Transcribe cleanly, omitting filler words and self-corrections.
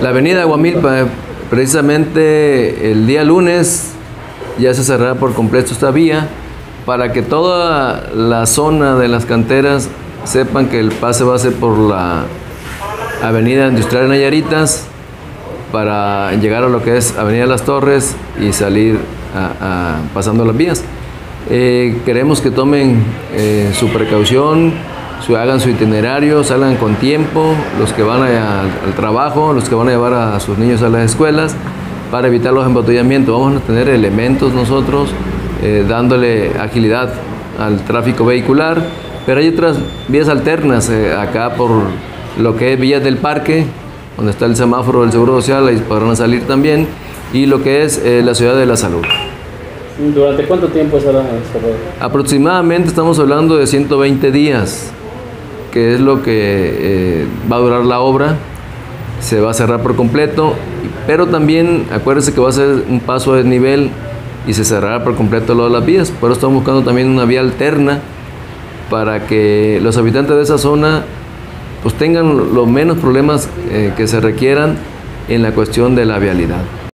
La avenida Aguamilpa, precisamente el día lunes, ya se cerrará por completo esta vía para que toda la zona de las canteras sepan que el pase va a ser por la avenida Industrial Nayaritas para llegar a lo que es Avenida Las Torres y salir pasando las vías. Queremos que tomen su precaución, hagan su itinerario, salgan con tiempo, los que van al trabajo, los que van a llevar a sus niños a las escuelas, para evitar los embotellamientos. Vamos a tener elementos nosotros dándole agilidad al tráfico vehicular, pero hay otras vías alternas acá por lo que es Villas del Parque, donde está el semáforo del Seguro Social, ahí podrán salir también, y lo que es la Ciudad de la Salud. ¿Durante cuánto tiempo estará cerrado? Aproximadamente estamos hablando de 120 días, que es lo que va a durar la obra. Se va a cerrar por completo, pero también acuérdense que va a ser un paso a desnivel y se cerrará por completo lo de las vías. Por eso estamos buscando también una vía alterna para que los habitantes de esa zona pues tengan los menos problemas que se requieran en la cuestión de la vialidad.